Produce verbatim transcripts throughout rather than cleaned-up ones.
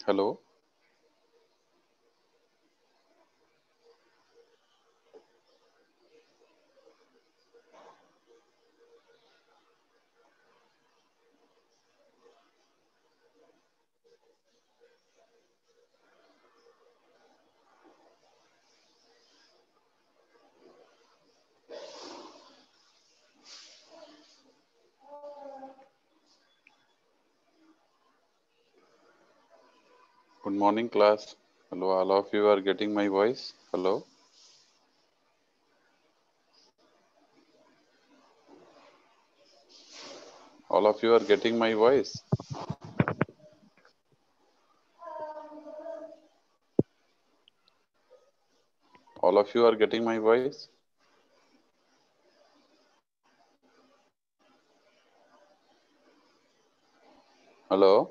Hello. Good morning, class. Hello, all of you are getting my voice. Hello. All of you are getting my voice. All of you are getting my voice. Hello.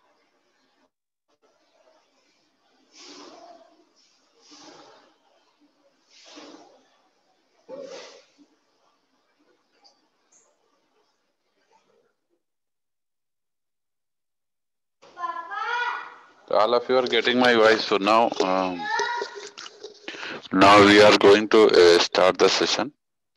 All of you are getting my voice. So now, um, now we are going to uh, start the session.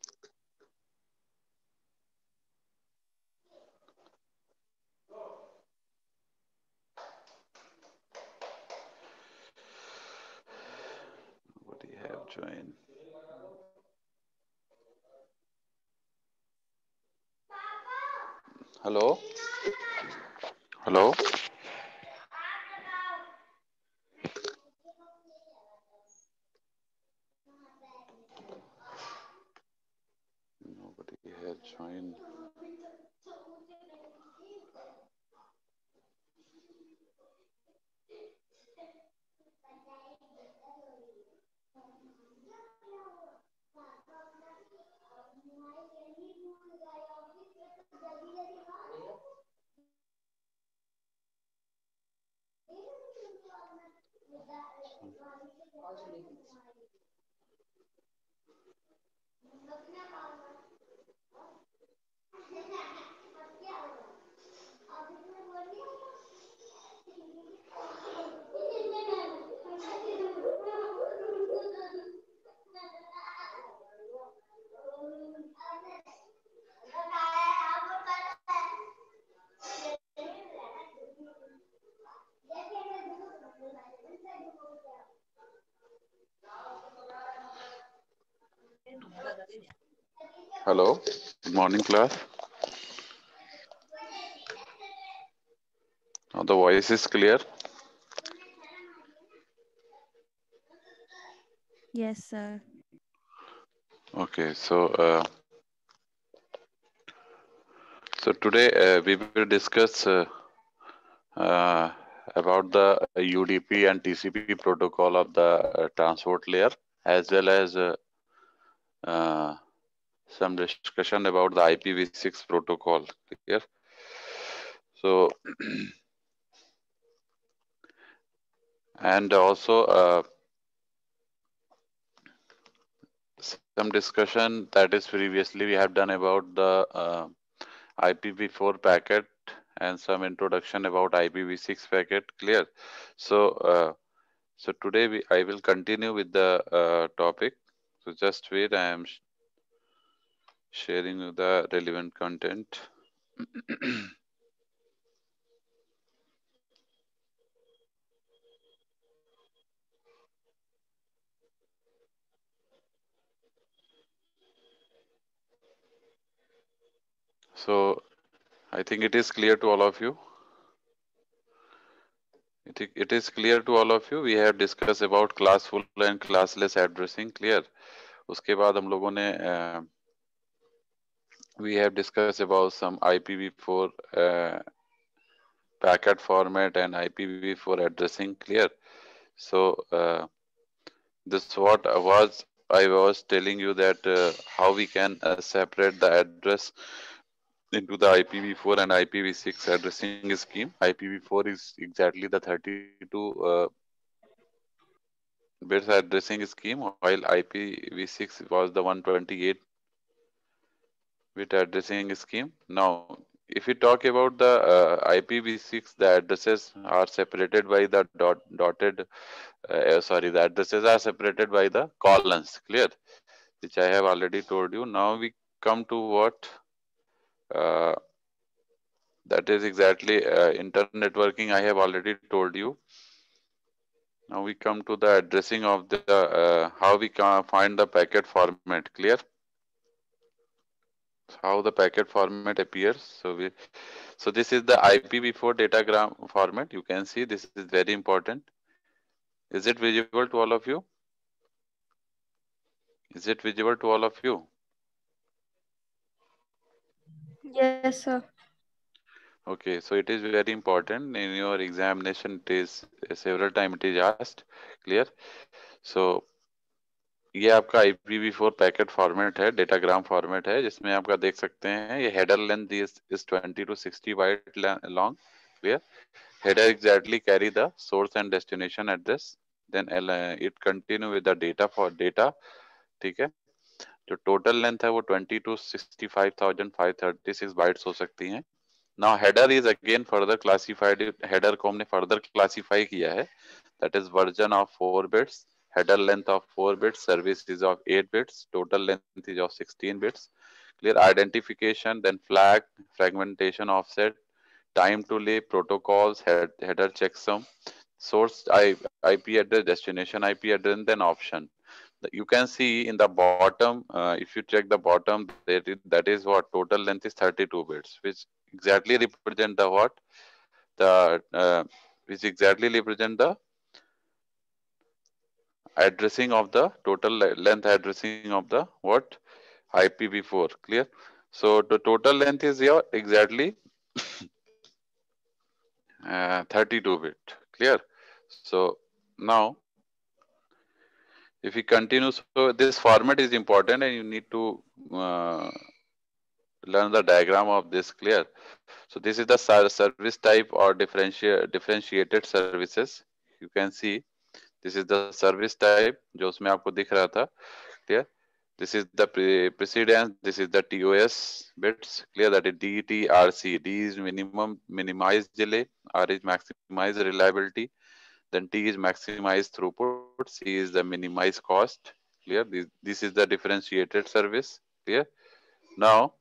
Nobody have joined. Hello. Hello. Nobody has joined. Hello. Good morning, class. Now the voice is clear. Yes, sir. Okay. So, uh, so today uh, we will discuss uh, uh, about the U D P and T C P protocol of the uh, transport layer, as well as uh, uh, some discussion about the I P v six protocol. Clear? So, and also uh, some discussion that is previously we have done about the uh, I P v four packet and some introduction about I P v six packet. Clear? So, uh, so today we I will continue with the uh, topic. So just wait, I am sh- sharing you the relevant content. So I think it is clear to all of you. It, i- it is clear to all of you. We have discussed about classful and classless addressing. Clear? उसके बाद हम लोगों ने uh, we have discussed about some I P v four uh, packet format and I P v four addressing. Clear? So uh, this what was I was telling you that uh, how we can uh, separate the address into the I P v four and I P v six addressing scheme. I P v four is exactly the thirty-two uh, bits addressing scheme, while I P v six was the one twenty-eight bit addressing scheme. Now, if you talk about the uh, I P v six, the addresses are separated by the dot dotted uh, sorry the addresses are separated by the columns, clear, which I have already told you. Now we come to what uh, that is exactly uh, internet networking. I have already told you. Now we come to the addressing of the uh, how we can find the packet format, clear, how the packet format appears. So we so this is the I P v four datagram format. You can see this is very important. Is it visible to all of you? Is it visible to all of you? Yes, sir. Okay, so it is very important in your examination. It is several time it is asked, clear. So ये आपका I P v four packet format है, datagram format है, जिसमें आपका देख सकते हैं ये header length is is twenty to sixty byte long, clear. Header exactly carry the source and destination address. Then uh, it continue with the data for data. ठीक है. जो टोटल लेंथ है वो twenty to sixty five thousand five thirty six bytes हो सकती हैं. Now header is again further classified. Header को हमने फर्दर क्लासिफाई किया है. That is version of four bits. Header length of four bits, service is of eight bits, total length is of sixteen bits. Clear. Identification, then flag, fragmentation, offset, time to live, protocols, head, header checksum, source I P address, destination I P address, and then option. You can see in the bottom, uh, if you check the bottom, that is, that is what total length is thirty-two bits, which exactly represent the what the uh, which exactly represent the addressing of the total length addressing of the what I P v four, clear. So the total length is your exactly uh, thirty-two bit, clear. So now if we continue, so this format is important and you need to uh, learn the diagram of this, clear. So this is the service type or differentiate differentiated services. You can see this is the service type जो उसमें आपको दिख रहा था, clear. This is the pre precedence. This is the T O S bits. Clear that is D T R C. D is minimum minimize delay. R is maximize reliability. Then T is maximize throughput. C is the minimize cost. Clear. This, this is the differentiated service. Clear. Now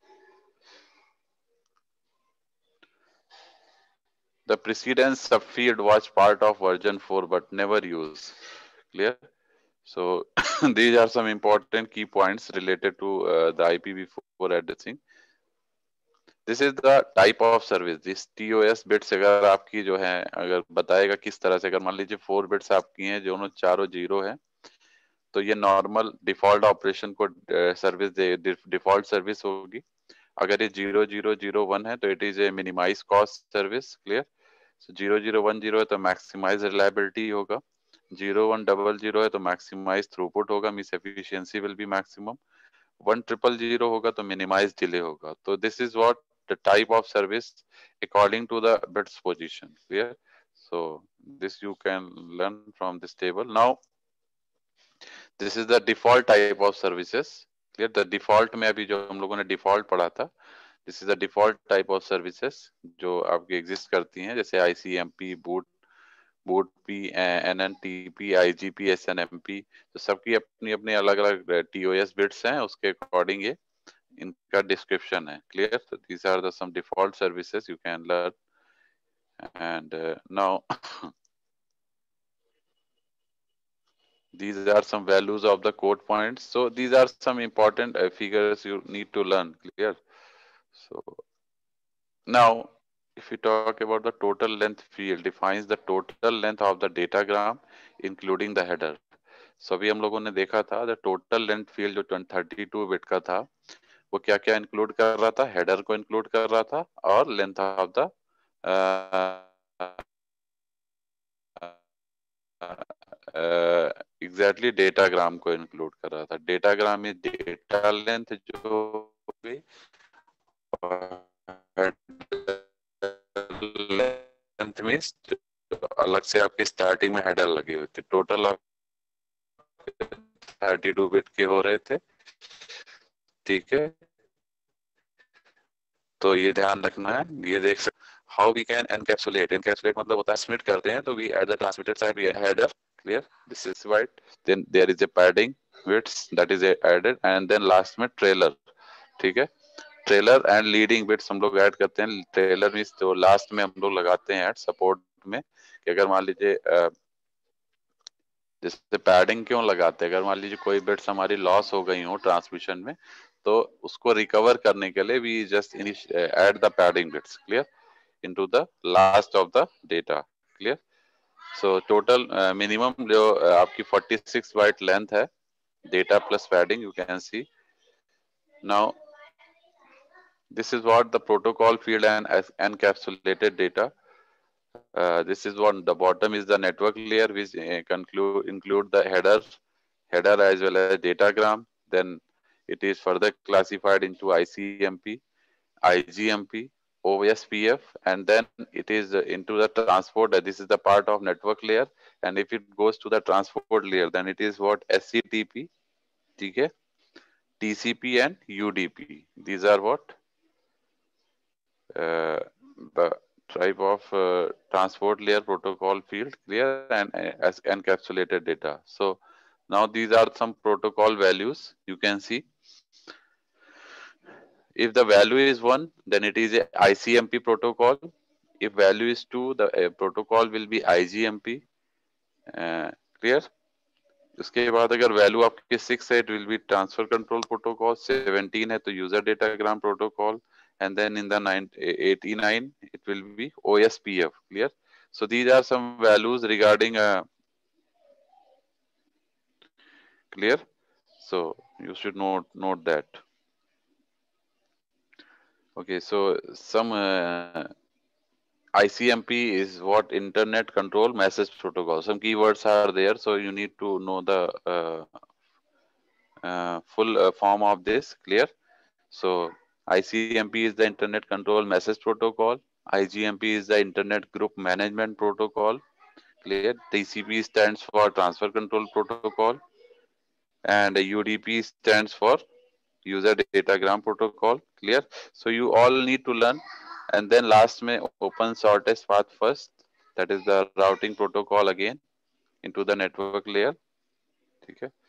the precedence subfield was part of version four but never used. Clear. So these are some important key points related to uh, the I P v four addressing. This is the type of service. This TOS bits अगर आपकी जो है अगर बताएगा किस तरह से, अगर मान लीजिए फोर बिट्स आपकी हैं जो चारों जीरो है, तो ये नॉर्मल डिफॉल्ट ऑपरेशन को सर्विस दे, डिफॉल्ट सर्विस होगी. अगर ये जीरो जीरो जीरो वन है तो it is a minimize cost service, clear. Zero zero one zero है तो मैक्सिमाइज रिलायबिलिटी होगा. जीरो वन डबल जीरो है तो मैक्सिमाइज थ्रूपुट होगा, means efficiency will be maximum. One triple zero होगा तो मिनिमाइज डिले होगा. तो this is what the type of service according to the bits position, clear. So this you can learn from this table. Now this is the default type of services, clear. The default में अभी जो हम लोगों ने default पढ़ा था, this is the default type of services जो आपकी exist करती हैं, जैसे I C M P, boot boot P, N N T P, I G P, S N M P. तो सबकी अपनी अपनी अलग अलग T O S bits हैं, उसके according ये इनका डिस्क्रिप्शन है, clear. So these are the some default services you can learn. And uh, now these are some values of the code points. So these are some important uh, figures you need to learn, clear. So now if we talk about the total length field, defines the total length of the datagram including the header. So अभी हम लोगों ने देखा था the total length field जो thirty two bit का था वो क्या क्या इंक्लूड कर रहा था, हेडर को इंक्लूड कर रहा था और length of the exactly datagram को इंक्लूड कर रहा था. डेटाग्राम में डेटा लेंथ जो भी लेंथ मींस अलग से आपके स्टार्टिंग में हेडर लगे हुए थे. टोटल थर्टी टू बिट के हो रहे थे, ठीक है. तो ये ध्यान रखना है। ये देख सकते how we can encapsulate, encapsulate मतलब होता है ट्रांसमिट करते हैं, तो we at the transmitted side we header, clear, this is white, then there is a padding bits that is added, and then last में ट्रेलर, ठीक है। ट्रेलर एंड लीडिंग बिट्स हम लोग ऐड करते हैं। ट्रेलर मींस जो last में हम लोग लगाते हैं ऐड सपोर्ट में, कि अगर मान लीजिए अ, जैसे पैडिंग क्यों लगाते हैं, अगर मान लीजिए कोई बिट्स हमारी लॉस हो गई हो ट्रांसमिशन में, तो उसको रिकवर करने के लिए we just add the padding bits, clear, into the last of the data, clear. So total minimum जो uh, आपकी फोर्टी सिक्स बाइट लेंथ है, data plus padding, you can see now this is what the protocol field and as encapsulated data. Uh, this is what the bottom is the network layer, which uh, conclude include the header, header as well as datagram. Then it is further classified into I C M P, I G M P, O S P F, and then it is uh, into the transport. Uh, this is the part of network layer, and if it goes to the transport layer, then it is what S C T P, okay, T C P, and U D P. These are what uh, the type of uh, transport layer protocol field, clear, and uh, as encapsulated data. So now these are some protocol values. You can see if the value is one, then it is a I C M P protocol. If value is two, the uh, protocol will be I G M P. Uh, clear. उसके बाद अगर value आपके six है, it will be transfer control protocol, seventeen है तो user datagram protocol, and then in the nine, eighty-nine it will be O S P F, clear. So these are some values regarding uh, clear. So you should note note that. Okay, so some uh, I C M P is what internet control message protocol. Some keywords are there, so you need to know the uh, uh, full uh, form of this, clear. So I C M P is the Internet Control Message Protocol. I G M P is the Internet Group Management Protocol. Clear. T C P stands for Transfer Control Protocol, and U D P stands for User Datagram Protocol. Clear. So you all need to learn, and then last में open shortest path first. That is the routing protocol again into the network layer. ठीक है.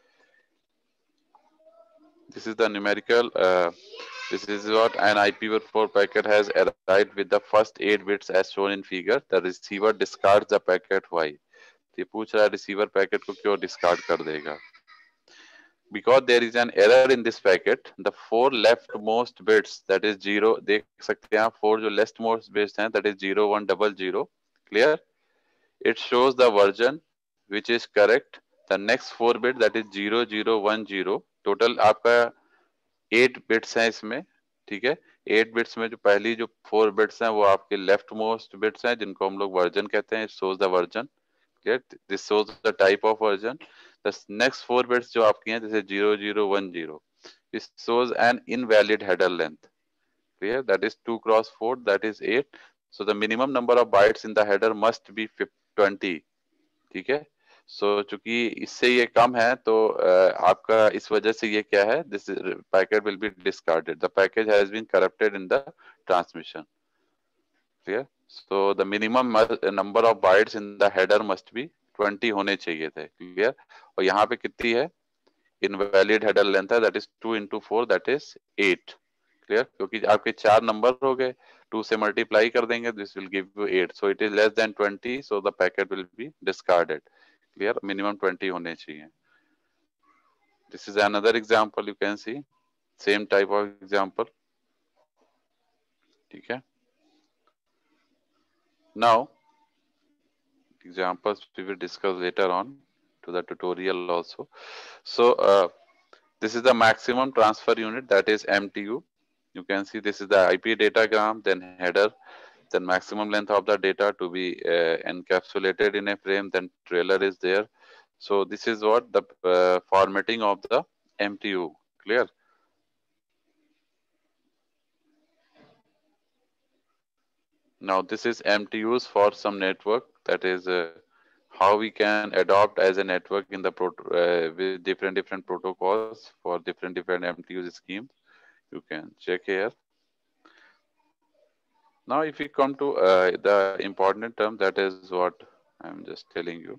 This is the numerical. Uh, This is what an I P v four packet has arrived with the first eight bits as shown in figure. The receiver discards the packet. Why? ये पूछ रहा है receiver packet को क्यों discard कर देगा? Because there is an error in this packet. The four leftmost bits, that is zero, देख सकते हैं आप, four जो leftmost bits हैं, that is zero one double zero. Clear? It shows the version which is correct. The next four bit, that is zero zero one zero. Total आपका eight bits हैं इसमें, ठीक है। एट बिट्स में जो पहली जो फोर बिट्स हैं वो आपके लेफ्ट मोस्ट बिट्स हैं, जिनको हम लोग वर्जन कहते हैं। Shows the version, clear, this shows the type of version. The next four bits जो आपकी हैं, जैसे zero zero one zero, this shows an invalid header length, clear, that is two cross four, that is eight. So the minimum number of bytes in the header must be twenty, ठीक है। सो so, चूंकि इससे ये कम है, तो uh, आपका इस वजह से ये क्या है, this packet will be discarded, the package has been corrupted in the transmission, clear. So the minimum number of bytes in the header must be twenty होने चाहिए थे, क्लियर। और यहाँ पे कितनी है, इनवैलिड हेडर लेंथ है, that is two into four, that is eight, clear, क्योंकि आपके चार नंबर हो गए, टू से मल्टीप्लाई कर देंगे, this will give you eight, so it is less than twenty, so the packet will be discarded, clear, minimum twenty होने चाहिए। This is another example, you can see same type of example, ठीक है। Now examples we will discuss later on to the tutorial also. So uh, this is the maximum transfer unit, that is M T U. You can see this is the I P datagram, then header, then maximum length of the data to be uh, encapsulated in a frame, then trailer is there. So this is what the uh, formatting of the M T U, clear. Now this is M T Us for some network, that is uh, how we can adopt as a network in the pro uh, with different different protocols for different different M T U schemes. You can check here. Now, if we come to uh, the important term, that is what I'm just telling you.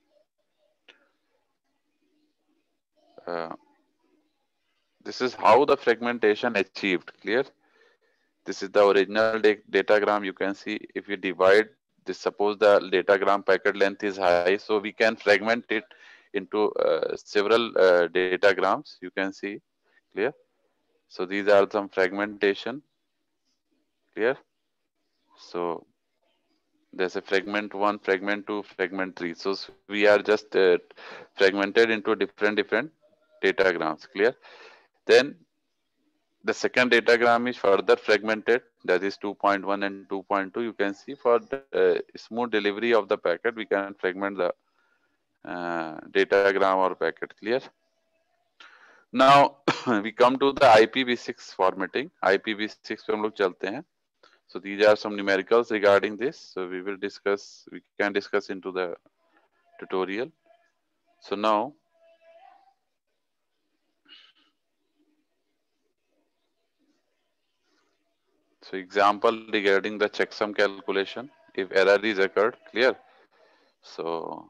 Uh, this is how the fragmentation achieved. Clear? This is the original datagram. You can see if you divide this, suppose the datagram packet length is high, so we can fragment it into uh, several uh, datagrams. You can see. Clear? So these are some fragmentation. Clear? So there's a fragment one, fragment two, fragment three. So we are just uh, fragmented into different different datagrams. Clear? Then the second datagram is further fragmented, that is two point one and two point two. You can see for the uh, smooth delivery of the packet, we can fragment the uh, datagram or packet. Clear? Now we come to the I P v six formatting. I P v six पे हम लोग चलते हैं. So these are some numericals regarding this. So we will discuss, we can discuss into the tutorial. So now, so example regarding the checksum calculation, if error is occurred. Clear? So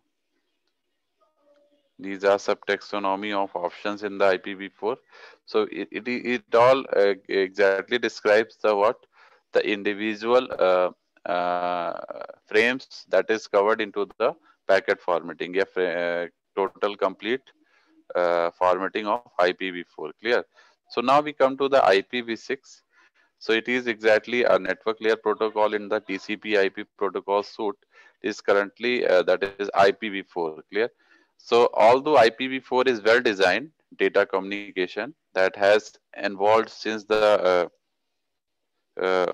these are subtaxonomy of options in the I P v four. So it, it, it all uh, exactly describes the what? The individual uh, uh, frames that is covered into the packet formatting. Yeah, uh, total complete uh, formatting of I P v four. Clear? So now we come to the I P v six. So it is exactly a network layer protocol in the T C P I P protocol suite. It is currently uh, that is I P v four. Clear? So although I P v four is well designed data communication that has evolved since the uh, uh,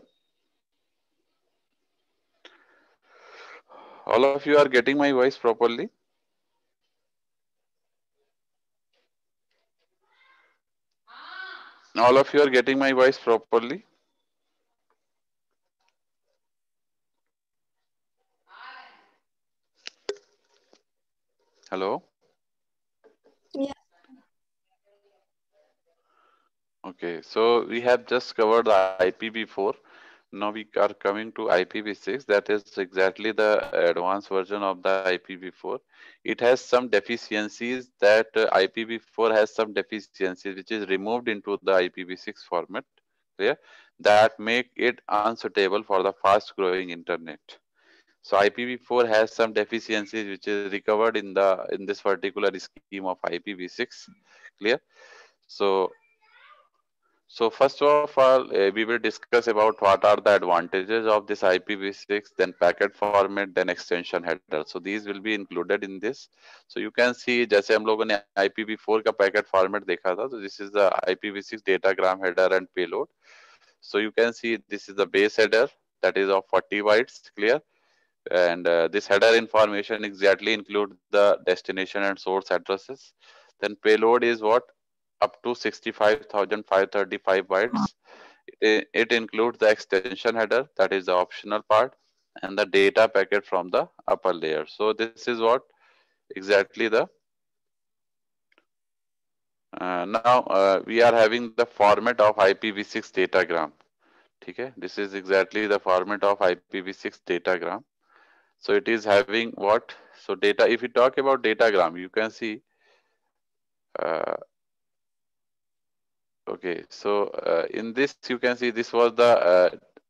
all of you are getting my voice properly. All of you are getting my voice properly. Hello. Yeah. Okay, so we have just covered the I P v four. Now we are coming to I P v six. That is exactly the advanced version of the I P v four. It has some deficiencies that uh, I P v four has some deficiencies which is removed into the I P v six format. Clear? That make it unsuitable for the fast growing internet. So I P v four has some deficiencies which is recovered in the in this particular scheme of I P v six. Clear? So so first of all, uh, we will discuss about what are the advantages of this I P v six, then packet format, then extension header. So these will be included in this. So you can see, जैसे हम लोगों ने I P v four का packet format देखा था, so this is the I P v six datagram header and payload. So you can see this is the base header that is of forty bytes. Clear? And uh, this header information exactly include the destination and source addresses. Then payload is what? Up to sixty-five thousand five hundred thirty-five bytes. It, it includes the extension header, that is the optional part, and the data packet from the upper layer. So this is what exactly the uh, now uh, we are having the format of I P v six datagram. Okay, this is exactly the format of I P v six datagram. So it is having what? So data, if you talk about datagram, you can see, uh, okay, so uh, in this you can see this was the uh,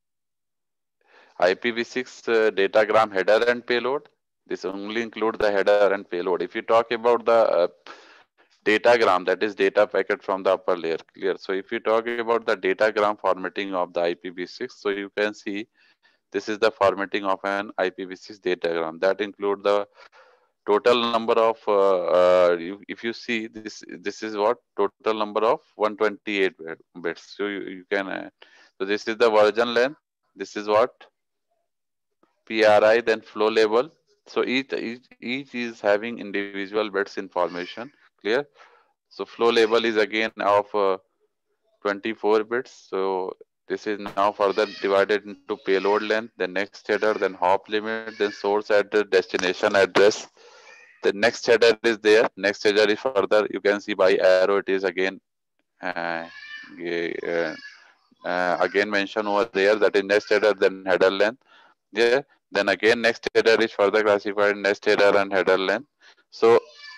I P v six uh, datagram header and payload. This only include the header and payload. If you talk about the uh, datagram, that is data packet from the upper layer. Clear? So if you talk about the datagram formatting of the I P v six, so you can see this is the formatting of an I P v six datagram that include the total number of uh, uh, if you see this this is what total number of one hundred twenty-eight bits. So you, you can uh, so this is the version length, this is what pri, then flow level. So each each, each is having individual bits information. Clear? So flow level is again of uh, twenty-four bits. So this is now further divided into payload length, then next header, then hop limit, then source address, destination address. The next header is there. Next header is further. You can see by arrow. It is again uh, uh, uh, again mentioned over there, that is next header then header length. Yeah, then again next header is further classified next header and header length. So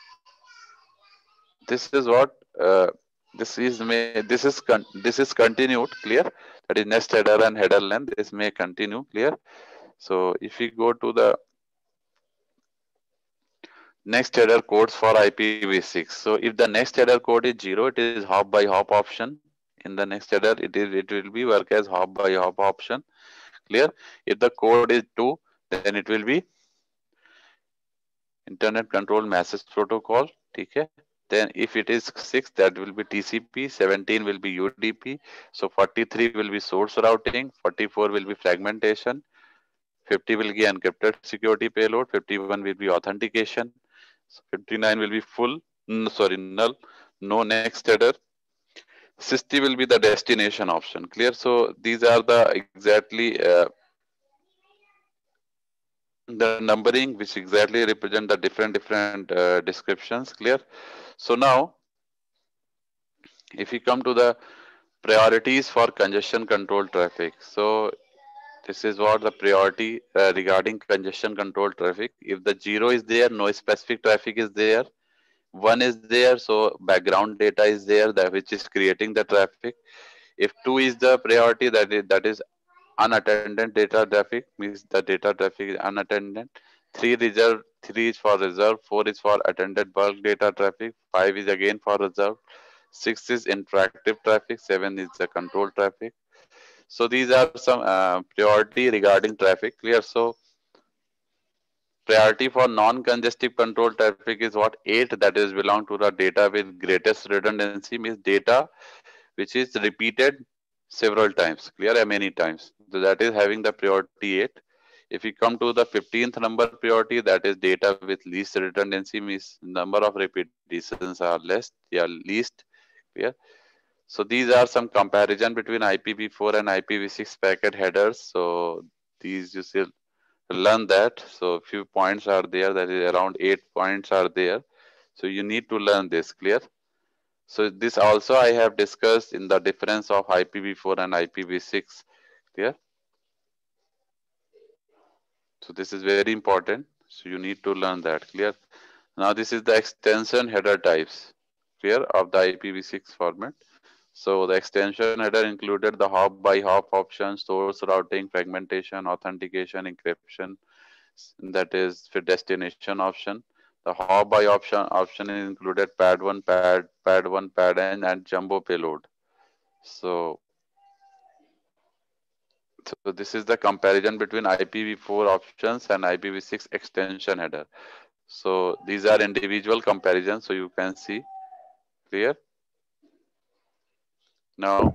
this is what uh, this is may this is con this is continued, clear, that is next header and header length, this may continue, clear. So if we go to the next header codes for I P v six, so if the next header code is zero, it is hop by hop option. In the next header, it is it will be work as hop by hop option, clear. If the code is two, then it will be internet control message protocol, okay. Then if it is six, that will be T C P, seventeen will be U D P, so forty-three will be source routing, forty-four will be fragmentation, fifty will be encrypted security payload, fifty-one will be authentication, so fifty-nine will be full, mm, sorry, null, no next header, sixty will be the destination option, clear. So these are the exactly uh, the numbering which exactly represent the different different uh, descriptions, clear. So now if we come to the priorities for congestion control traffic, so this is what the priority uh, regarding congestion control traffic. If the zero is there, no specific traffic is there. One is there, so background data is there, that which is creating the traffic. If two is the priority, that is that is unattended data traffic, means the data traffic is unattended. Three reserve, three is for reserve, four is for attended bulk data traffic, five is again for reserve, six is interactive traffic, seven is the control traffic. So these are some uh, priority regarding traffic, clear. So priority for non-congestive control traffic is what? Eight, that is belong to the data with greatest redundancy, means data which is repeated several times, clear, many times. So that is having the priority eight. If we come to the fifteenth number priority, that is data with least redundancy, means number of repetitions are less, they are least, clear. So these are some comparison between I P v four and I P v six packet headers. So these you should learn that. So few points are there, that is around eight points are there. So you need to learn this, clear. So this also I have discussed in the difference of I P v four and I P v six, clear. So this is very important. So you need to learn that, clear. Now this is the extension header types, clear, of the I P v six format. So the extension header included the hop by hop option, source routing, fragmentation, authentication, encryption, that is for destination option. The hop by option option is included pad one, pad, pad one, pad n, and jumbo payload. So, so this is the comparison between I P v four options and I P v six extension header. So these are individual comparisons, so you can see, clear. Now,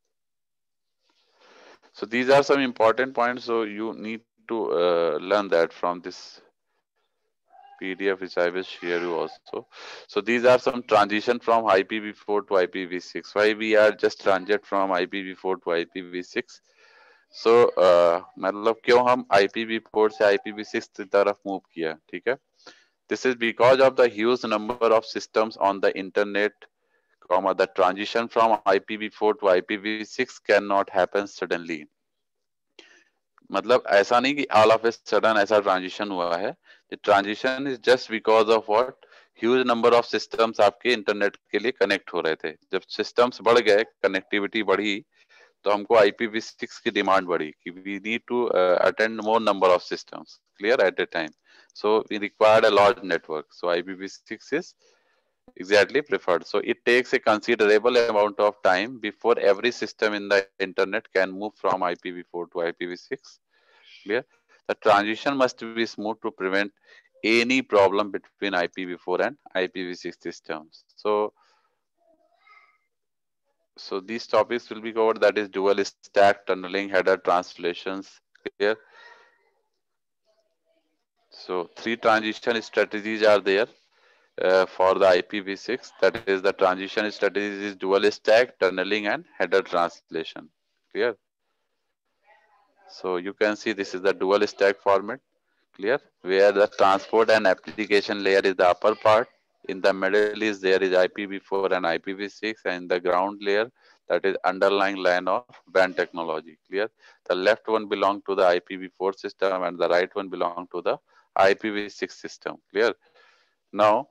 so these are some important points. So you need to uh, learn that from this P D F, which I will share you also. So these are some transition from I P v four to I P v six. Why we are just transit from I P v four to I P v six? So uh, मतलब क्यों हम I P v four से I P v six की तरफ move किया, ठीक है? This is because of the huge number of systems on the internet, comma, the transition from I P v four to I P v six cannot happen suddenly. मतलब ऐसा नहीं कि all of a sudden ऐसा transition हुआ है. The transition is just because of what? Huge number of systems आपके internet के लिए कनेक्ट हो रहे थे. जब systems बढ़ गए, connectivity बढ़ी, तो हमको I P v six की डिमांड बढ़ी कि we need to uh, attend more number of systems, clear, at a time. So we required a large network. So I P v six is exactly preferred. So it takes a considerable amount of time before every system in the internet can move from I P v four to I P v six. Clear? The transition must be smooth to prevent any problem between I P v four and I P v six systems. So, so these topics will be covered, that is dual stack, tunneling, header translations. Clear? So three transition strategies are there uh, for the I P v six. That is the transition strategies is dual stack, tunneling, and header translation. Clear? So you can see this is the dual stack format, clear, where the transport and application layer is the upper part. In the middle is there is I P v four and I P v six, and in the ground layer that is underlying LAN or WAN technology. Clear? The left one belong to the I P v four system and the right one belong to the I P v six system. Clear? Now,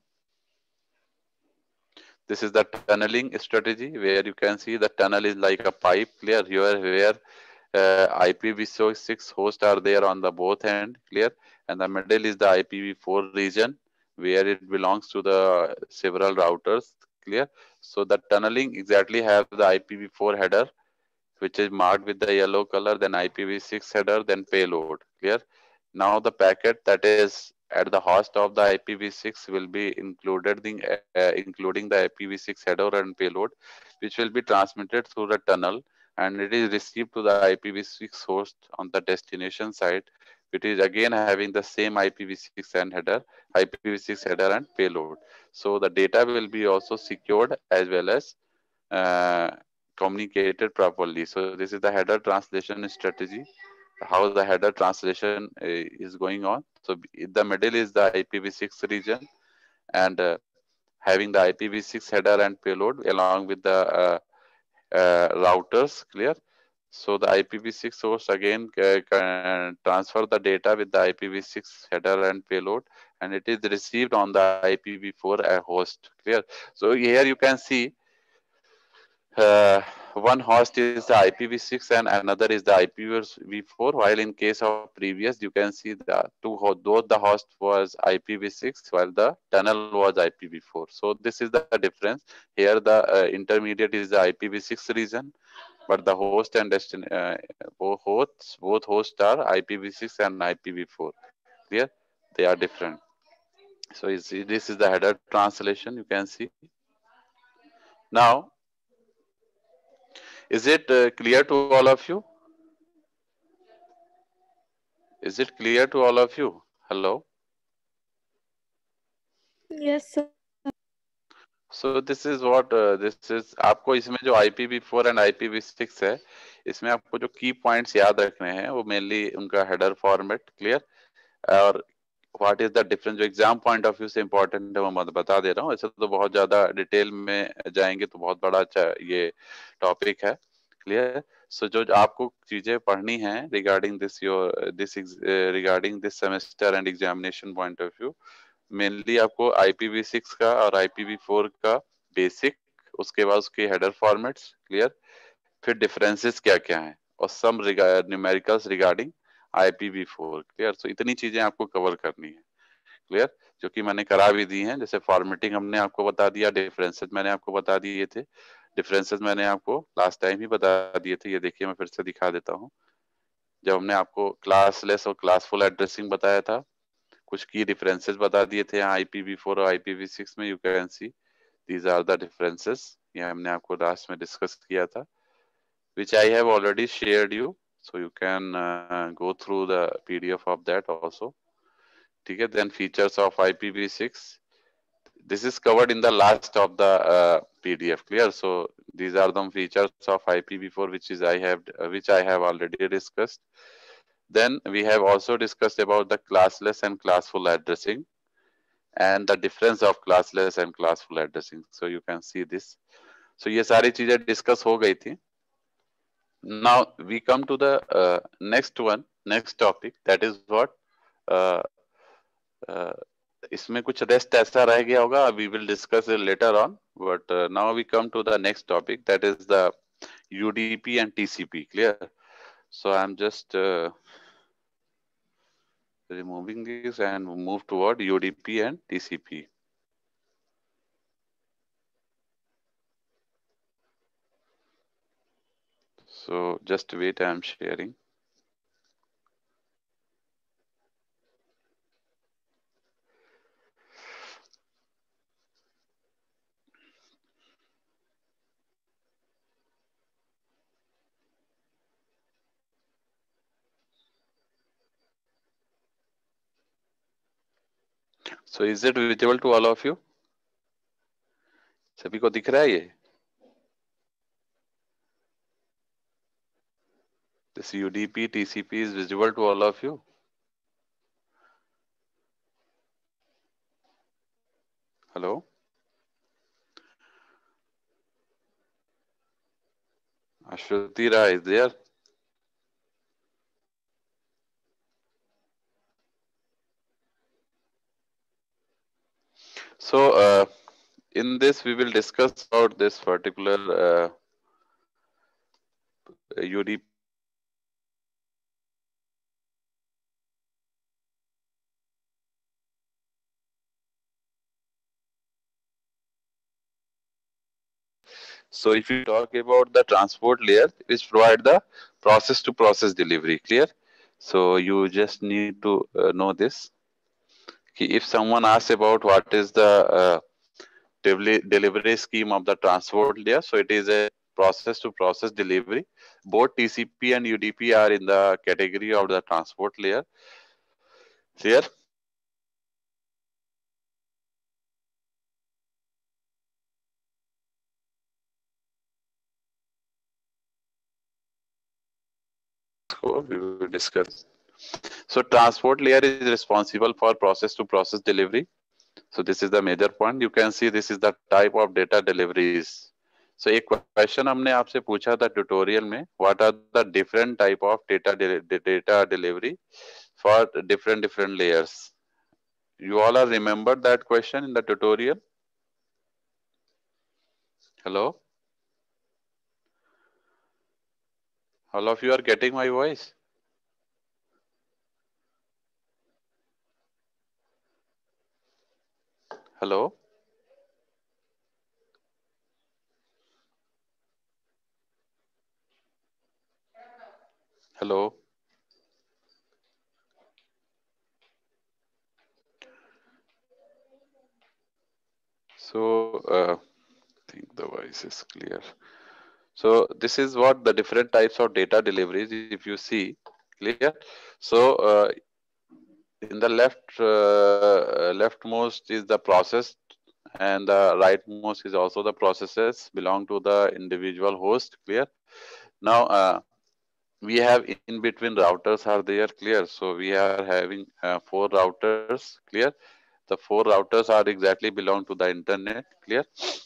this is the tunneling strategy where you can see the tunnel is like a pipe. Clear? Here where uh, I P v six hosts are there on the both end. Clear? And the middle is the I P v four region where it belongs to the several routers. Clear? So the tunneling exactly have the I P v four header, which is marked with the yellow color, then I P v six header, then payload. Clear? Now the packet that is at the host of the I P v six will be included in, uh, including the I P v six header and payload, which will be transmitted through the tunnel, and it is received to the I P v six host on the destination side, which is again having the same I P v six and header, I P v six header and payload. So the data will be also secured as well as uh, communicated properly. So this is the header translation strategy, how the header translation uh, is going on. So in the middle is the I P v six region, and uh, having the I P v six header and payload along with the uh, uh, routers. Clear? So the I P v six source again uh, can transfer the data with the I P v six header and payload, and it is received on the I P v four uh, host. Clear? So here you can see uh, one host is the I P v six and another is the I P v four, while in case of previous you can see the two both the host was I P v six while the tunnel was I P v four. So this is the difference. Here the uh, intermediate is the I P v six region, but the host and destin uh, both hosts both hosts are I P v six and I P v four. Clear? They are different. So you see, this is the header translation you can see. Now, is it uh, clear to all of you? Is it clear to all of you? Hello. Yes, sir. So this is what uh, this is. आपको इसमें जो I P v four and I P v six है, इसमें आपको जो की points याद रखने हैं वो मेनली उनका हेडर फॉर्मेट. क्लियर? और व्हाट इज द डिफरेंस जो एग्जाम पॉइंट ऑफ व्यू से इंपॉर्टेंट है वो मैं बता दे रहा हूँ. ऐसे तो बहुत ज्यादा डिटेल में जाएंगे तो बहुत बड़ा अच्छा ये टॉपिक है. क्लियर? सो so, जो आपको चीजें पढ़नी है regarding this your this regarding this semester end examination point of view, mainly आपको I P v six का और I P v four का बेसिक, उसके बाद उसके हेडर फॉर्मेट्स. क्लियर? फिर डिफरेंसेस क्या क्या हैं और some numericals regarding I P v four. Clear? So इतनी चीजें आपको कवर करनी है. क्लियर? जो कि मैंने करा भी दी हैं. जैसे फॉर्मेटिंग हमने आपको बता दिया, डिफरेंसेस मैंने आपको बता दिए थे. डिफरेंसेस मैंने आपको लास्ट टाइम ही बता दिए थे. ये देखिए मैं फिर से दिखा देता हूँ. जब हमने आपको क्लासलेस और क्लासफुल एड्रेसिंग बताया था, कुछ की डिफरेंसेस बता दिए थे यहाँ I P v four और I P v six में. You can see these are the differences. ये हमने आपको लास्ट में डिस्कस किया था, which I have already shared you, so you can uh, go through the P D F of that also. ठीक है? Then features of I P v six. This is covered in the last of the uh, P D F. Clear? So these are the features of I P v four which is I have uh, which I have already discussed. Then we have also discussed about the classless and classful addressing and the difference of classless and classful addressing. So you can see this. So ये सारी चीजें discuss हो गई थी. Now we come to the uh, next one, next topic. That is what uh, uh, इसमें कुछ rest ऐसा रह गया होगा. We will discuss it later on. But uh, now we come to the next topic. That is the U D P and T C P. Clear? So I'm just uh, removing this and move toward U D P and T C P. So just wait, I'm sharing. So is it visible to all of you? सभी को दिख रहा है ये? This U D P, T C P is visible to all of you? Hello? Shruti Rai is there? So uh, in this we will discuss about this particular uh, U D P So if you talk about the transport layer, which provide the process to process delivery, clear? So you just need to uh, know this. If someone asks about what is the uh, delivery scheme of the transport layer, so it is a process to process delivery. Both T C P and U D P are in the category of the transport layer. Clear? So we will discuss. So transport layer is responsible for process to process delivery. So this is the major point. You can see this is the type of data deliveries. So एक question हमने आपसे पूछा था tutorial में, what are the different type of data data delivery for different different layers? You all are remembered that question in the tutorial? Hello? All of you are getting my voice? Hello? Hello? So uh, I think the voice is clear. So this is what the different types of data deliveries, if you see, clear. So uh, in the left uh, leftmost is the process, and the rightmost is also the processes belong to the individual host, clear. Now uh, we have in between routers are there, clear. So we are having uh, four routers, clear. The four routers are exactly belong to the internet, clear.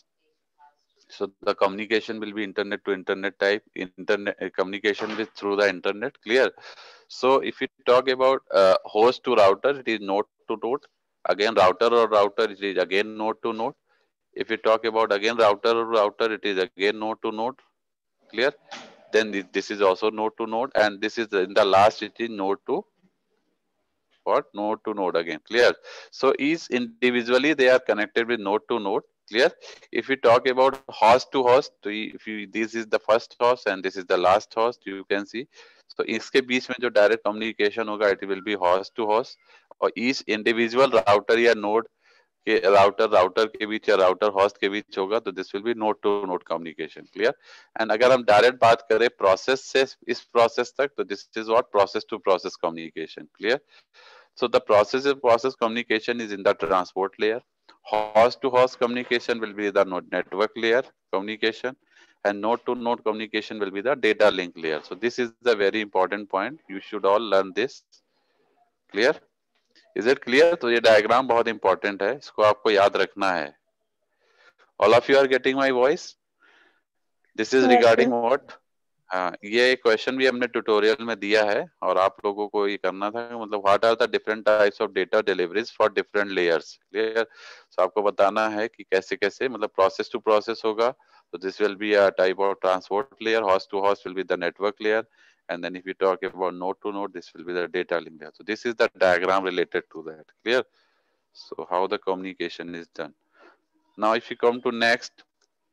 So the communication will be internet to internet type, internet uh, communication with through the internet, clear. So if you talk about uh, host to router, it is node to node. Again, router or router, it is again node to node. If you talk about again router or router, it is again node to node, clear. Then this is also node to node, and this is the, in the last it is node to what? Node to node again, clear. So each individually they are connected with node to node, clear. If we talk about host to host, so if you this is the first host and this is the last host, you can see. So इसके बीच में जो direct communication होगा, it will be host to host, और each individual router या node के router router के बीच या router host के बीच होगा, तो this will be node to node communication, clear. And अगर हम direct बात करें process से इस process तक, तो this is what process to process communication, clear. So the process of process communication is in the transport layer. Host to host communication will be the network layer communication, and node to node communication will be the data link layer. So this is the very important point. You should all learn this. Clear? Is it clear? तो ये diagram बहुत important है. इसको आपको याद रखना है. All of you are getting my voice? This is Yes, regarding sir. what? हाँ, ये क्वेश्चन भी हमने ट्यूटोरियल में दिया है और आप लोगों को ये करना था, मतलब what are the different types of data deliveries for different layers, clear. So आपको बताना है कि कैसे कैसे मतलब प्रोसेस टू प्रोसेस होगा. तो this will be a type of transport layer, host to host will be the network layer, and then if you talk about node to node, this will be the data link layer. So this is the diagram related to that, clear. So how the communication is done. Now if you come to next,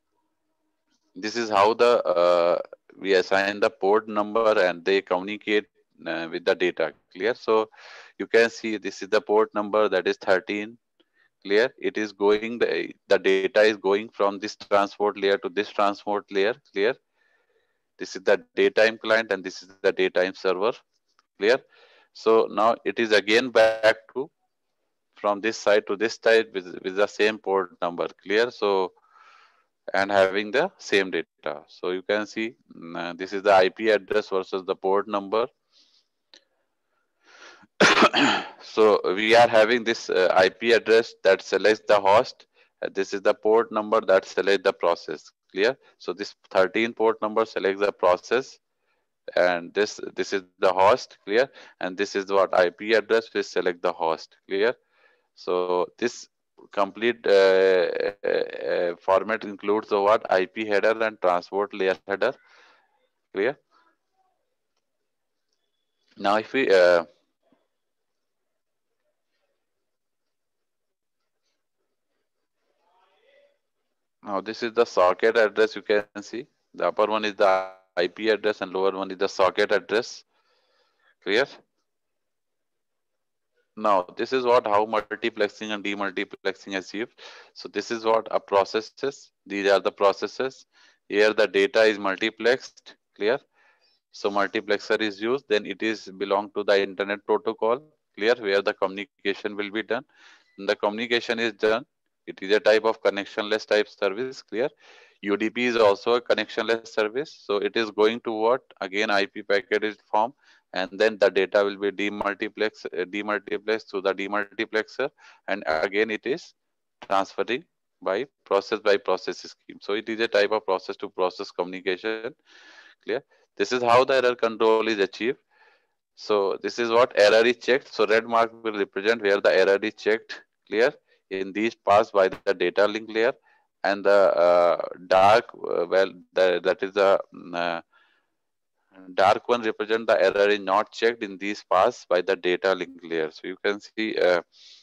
this is how the uh, we assign the port number and they communicate uh, with the data, clear. So you can see this is the port number, that is thirteen, clear. It is going, the, the data is going from this transport layer to this transport layer, clear. This is the daytime client and this is the daytime server, clear. So now it is again back to from this side to this side with, with the same port number, clear. So and having the same data. So you can see uh, this is the I P address versus the port number. So we are having this uh, I P address that selects the host. Uh, this is the port number that selects the process, Clear? So this thirteen port number selects the process, and this this is the host. Clear? And this is what I P address will select the host. Clear? So this complete uh, uh, format includes the what I P header and transport layer header. Clear? Now if we uh, now this is the socket address, you can see the upper one is the I P address and lower one is the socket address. Clear? Now, this is what how multiplexing and demultiplexing achieved. So this is what a processes. These are the processes. Here the data is multiplexed. Clear? So multiplexer is used. Then it is belong to the internet protocol. Clear? Where the communication will be done. And the communication is done. It is a type of connectionless type service. Clear? U D P is also a connectionless service. So it is going to what? Again, I P packet is formed, and then the data will be demultiplex, uh, demultiplexed to the demultiplexer, and again it is transferring by process by process scheme. So it is a type of process to process communication. Clear? This is how the error control is achieved. So this is what error is checked. So red mark will represent where the error is checked. Clear? In these passed by the data link layer, and the uh, dark, uh, well, the, that is the mm, uh, dark one represent the error is not checked in these passed by the data link layer. So you can see, uh,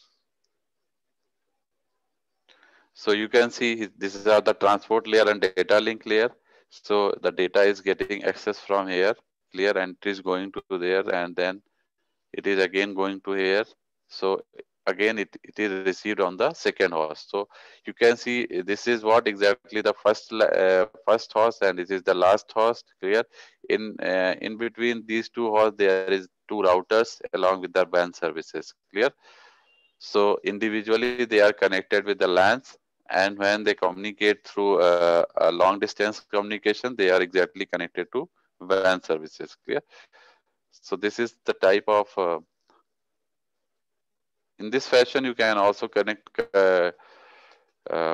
so you can see this is the transport layer and data link layer. So the data is getting access from here, clear, and it is going to there, and then it is again going to here. So again it, it is received on the second host. So you can see this is what exactly the first uh, first host, and this is the last host. Clear? In uh, in between these two hosts there is two routers along with the WAN services. Clear? So individually they are connected with the LANs, and when they communicate through uh, a long distance communication, they are exactly connected to WAN services. Clear? So this is the type of uh, in this fashion you can also connect uh, uh,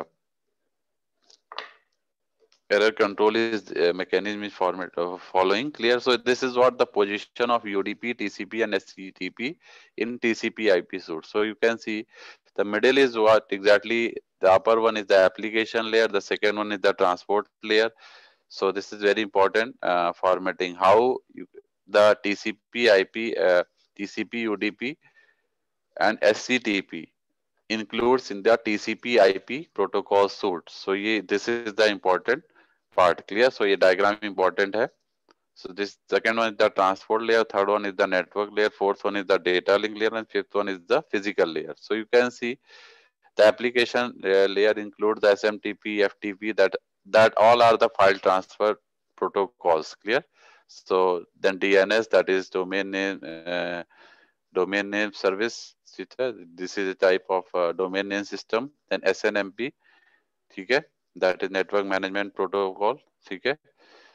error control is uh, mechanism is format uh, following. Clear? So this is what the position of U D P, T C P, and S C T P in T C P I P suite. So you can see the middle is what exactly, the upper one is the application layer, the second one is the transport layer. So this is very important uh, formatting how you, the T C P I P, uh, T C P, U D P, and S C T P includes in the T C P I P protocol suite. So ये this is the important part. Clear? So ये diagram important है. So this second one is the transport layer, third one is the network layer, fourth one is the data link layer, and fifth one is the physical layer. So you can see the application uh, layer includes the S M T P, F T P, that that all are the file transfer protocols. Clear? So then D N S, that is domain name uh, domain name service. This is a type of uh, domain name system. Then S N M P, ठीक है, that is network management protocol. ठीक है,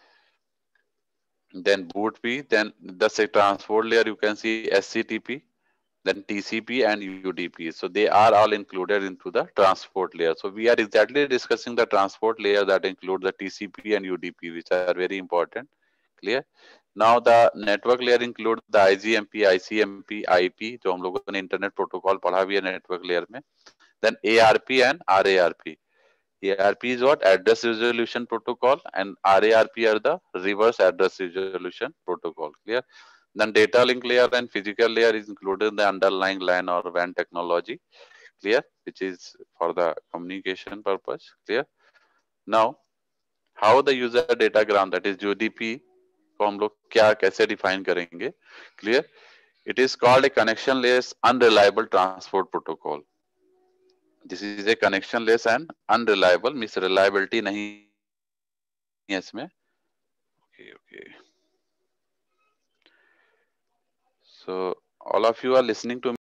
then boot P, then the say transport layer you can see S C T P, then T C P and U D P. So they are all included into the transport layer. So we are exactly discussing the transport layer that includes the T C P and U D P, which are very important. Clear? Now the network layer includes the I G M P, I C M P, I P, जो हम लोगों ने internet protocol पढ़ा भी है network layer में. Then A R P and R A R P. A R P is what? Address resolution protocol, and R A R P are the reverse address resolution protocol. Clear? Then data link layer and physical layer is included in the underlying LAN or WAN technology. Clear? Which is for the communication purpose. Clear? Now, how the user datagram, that is U D P, को हम लोग क्या कैसे define करेंगे? Clear? It is called a connectionless unreliable transport protocol. This is a connectionless and unreliable, means reliability नहीं है इसमें. Okay, okay. So all of you are listening to